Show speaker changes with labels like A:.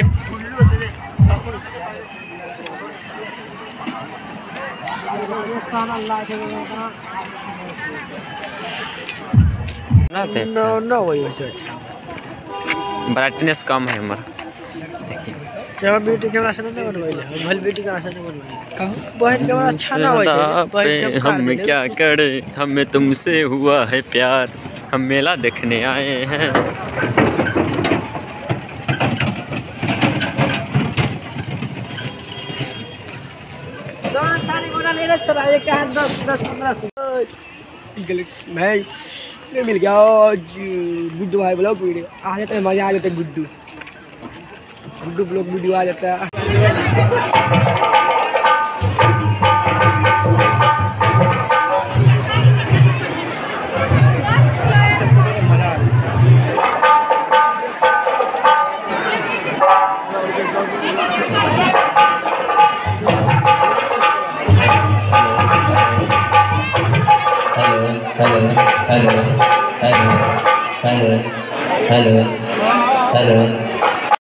A: Brightness कम है हमारा।
B: जब ब्यूटी कैमरा से ना बनवाइले भल ब्यूटी कैमरा से ना बनवाइले बहन कैमरा अच्छा ना होय छै।
A: हम क्या करें, हमें तुमसे हुआ है प्यार, हम मेला देखने आए हैं।
B: सारी गोला ले ले छोरा, ये क्या 10-15 भाई ये मिल गया गुड्डू भाई ब्लॉग वीडियो आ जाता है, मजा आ जाता है। गुड्डू ब्लॉग वीडियो आ जाता है।
C: Hello hello hello hello hello hello.